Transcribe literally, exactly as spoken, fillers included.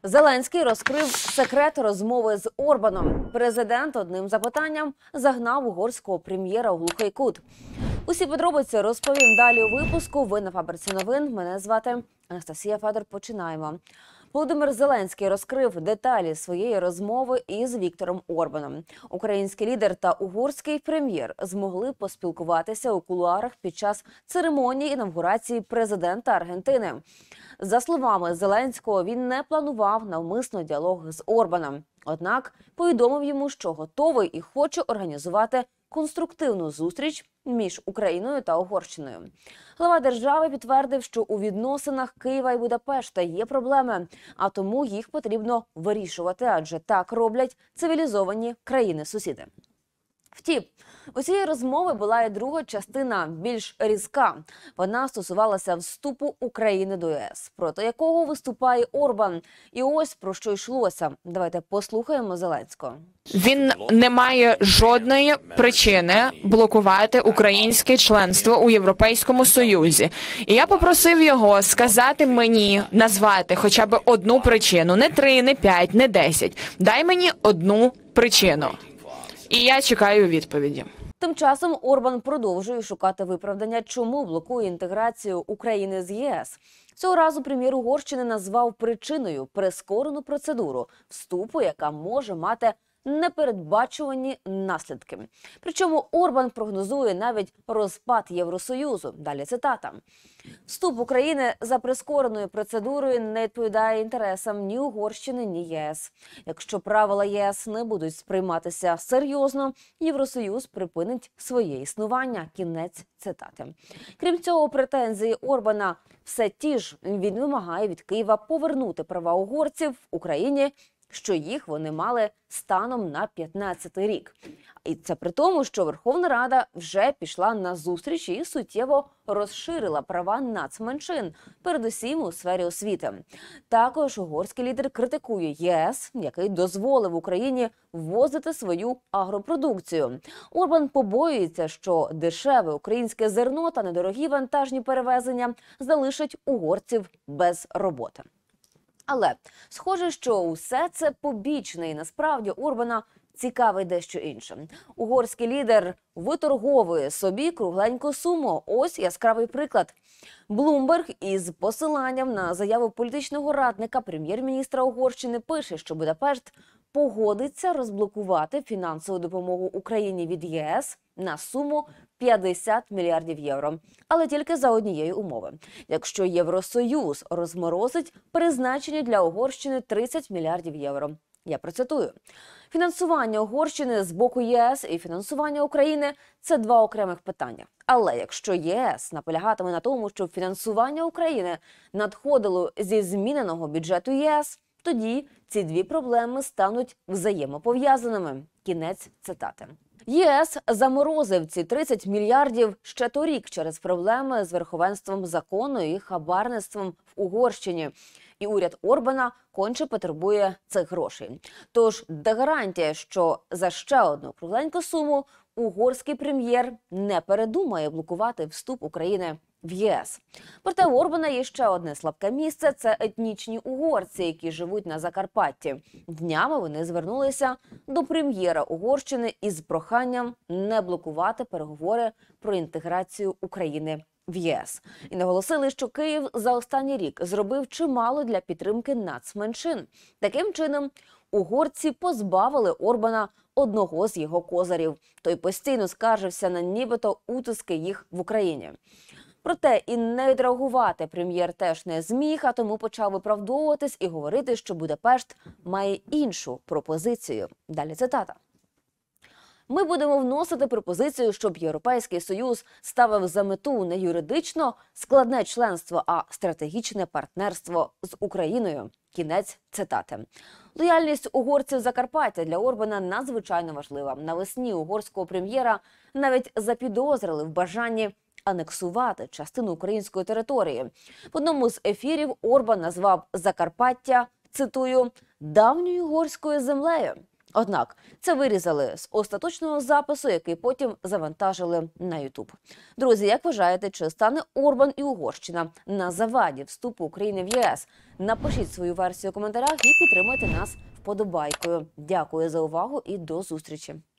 Зеленський розкрив секрет розмови з Орбаном. Президент одним запитанням загнав угорського прем'єра у глухий кут. Усі подробиці розповім далі у випуску. Ви на Фабриці новин. Мене звати Анастасія Федор. Починаємо. Володимир Зеленський розкрив деталі своєї розмови із Віктором Орбаном. Український лідер та угорський прем'єр змогли поспілкуватися у кулуарах під час церемонії інавгурації президента Аргентини. За словами Зеленського, він не планував навмисно діалог з Орбаном. Однак повідомив йому, що готовий і хоче організувати конструктивну зустріч між Україною та Угорщиною. Глава держави підтвердив, що у відносинах Києва і Будапешта є проблеми, а тому їх потрібно вирішувати, адже так роблять цивілізовані країни-сусіди. Втім, у цієї розмови була і друга частина, більш різка. Вона стосувалася вступу України до ЄС, проти якого виступає Орбан. І ось про що йшлося. Давайте послухаємо Зеленського. Він не має жодної причини блокувати українське членство у Європейському Союзі. І я попросив його сказати мені, назвати хоча б одну причину. Не три, не п'ять, не десять. Дай мені одну причину. І я чекаю відповіді. Тим часом Орбан продовжує шукати виправдання, чому блокує інтеграцію України з ЄС. Цього разу прем'єр Угорщини назвав причиною прискорену процедуру вступу, яка може мати непередбачувані наслідки. Причому Орбан прогнозує навіть розпад Євросоюзу. Далі цитата. «Вступ України за прискореною процедурою не відповідає інтересам ні Угорщини, ні ЄС. Якщо правила ЄС не будуть сприйматися серйозно, Євросоюз припинить своє існування». Кінець цитати. Крім цього, претензії Орбана все ті ж. Він вимагає від Києва повернути права угорців в Україні, що їх вони мали станом на п'ятнадцятий рік. І це при тому, що Верховна Рада вже пішла на зустріч і суттєво розширила права нацменшин, передусім у сфері освіти. Також угорський лідер критикує ЄС, який дозволив Україні ввозити свою агропродукцію. Орбан побоюється, що дешеве українське зерно та недорогі вантажні перевезення залишать угорців без роботи. Але схоже, що усе це побічне, і насправді Орбана цікавить дещо інше. Угорський лідер виторговує собі кругленьку суму. Ось яскравий приклад. Блумберг із посиланням на заяву політичного радника прем'єр-міністра Угорщини пише, що Будапешт погодиться розблокувати фінансову допомогу Україні від ЄС на суму п'ятдесят мільярдів євро. Але тільки за однієї умови. Якщо Євросоюз розморозить призначені для Угорщини тридцять мільярдів євро. Я процитую. Фінансування Угорщини з боку ЄС і фінансування України – це два окремих питання. Але якщо ЄС наполягатиме на тому, щоб фінансування України надходило зі зміненого бюджету ЄС, тоді ці дві проблеми стануть взаємопов'язаними. Кінець цитати. ЄС заморозив ці тридцять мільярдів ще торік через проблеми з верховенством закону і хабарництвом в Угорщині. І уряд Орбана конче потребує цих грошей. Тож, де гарантія, що за ще одну кругленьку суму угорський прем'єр не передумає блокувати вступ України в ЄС. Проте у Орбана є ще одне слабке місце – це етнічні угорці, які живуть на Закарпатті. Днями вони звернулися до прем'єра Угорщини із проханням не блокувати переговори про інтеграцію України в ЄС. І наголосили, що Київ за останній рік зробив чимало для підтримки нацменшин. Таким чином, угорці позбавили Орбана одного з його козирів. Той постійно скаржився на нібито утиски їх в Україні. Проте і не відреагувати прем'єр теж не зміг, а тому почав виправдовуватись і говорити, що Будапешт має іншу пропозицію. Далі цитата. Ми будемо вносити пропозицію, щоб Європейський Союз ставив за мету не юридично складне членство, а стратегічне партнерство з Україною. Кінець цитати. Лояльність угорців Закарпаття для Орбана надзвичайно важлива. Навесні угорського прем'єра навіть запідозрили в бажанні анексувати частину української території. В одному з ефірів Орбан назвав Закарпаття, цитую, «давньою угорською землею». Однак це вирізали з остаточного запису, який потім завантажили на Ютуб. Друзі, як вважаєте, чи стане Орбан і Угорщина на заваді вступу України в ЄС? Напишіть свою версію у коментарях і підтримайте нас вподобайкою. Дякую за увагу і до зустрічі.